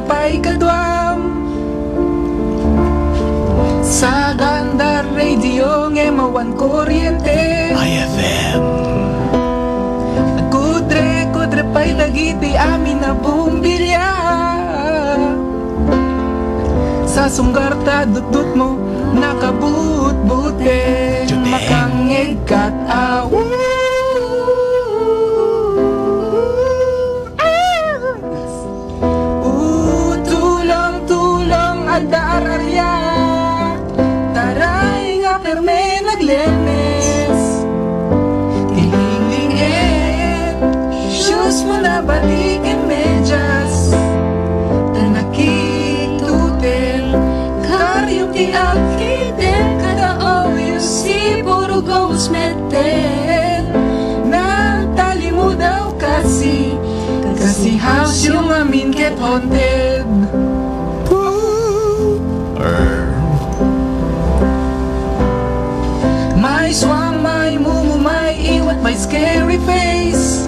pay kadwam. Sa ganda radio ngemawan kuryente IFM. Kudre pay dagiti amin na bumbilya. Sa sunggarta dut mo nakabut-bute makangeg kat awu. Tulong adda ararya taray nga perme naglemes. Tilinglinget shoes mo na batik and medyas tanakitutel karyong ti akiten kada oil si puro ghost metal na tali mo daw kasi house yung amin get haunted. May swang, may mumu, may iwat, may scary face.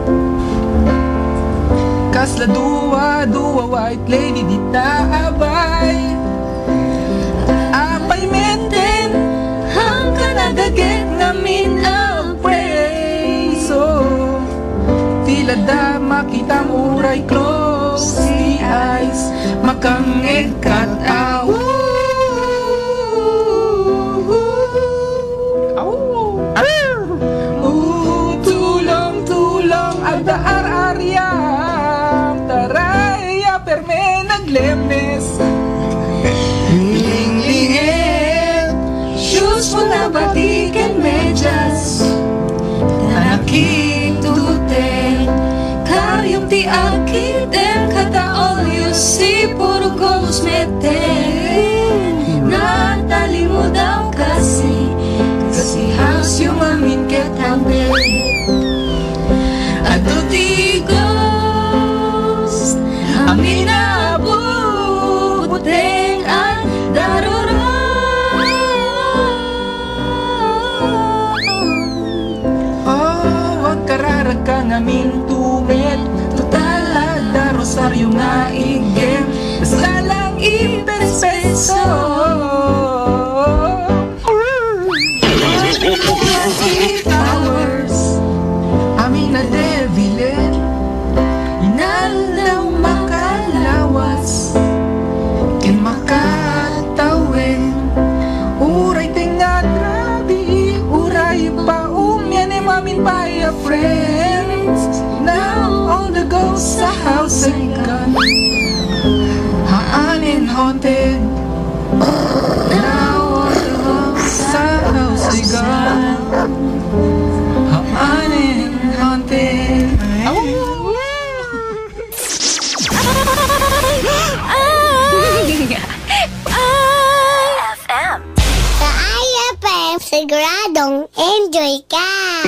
Kasla duwa, white lady di taabay. Apay menten, hang ka nagaget namin ang praise. So, tila da makita mo uray, close the eyes, makangeg kat awu. Tulong agda ar-aryam taraya perme naglemes. Linglinget shoes mo na batik and medyas tanakitutel karyong ti akiten kada olyo si puro ghost metal na tali mo daw kasi house yung amin ket haunted. Ato ti ghost amin na buteng ang daruron. Oh, wag kararag ka ngamin tumet total da rosaryo nga igem basta lang ipespeso. Powers amin na devilen inalaw makalawas ken makatawin uray tinga grabe uray pa umyan mamin by a friends. Now all the ghosts sa house ay gone haanin haunted. Now all the ghosts sa house ay gone haanin haunted. IFM. Sa IFM, siguradong enjoy ka.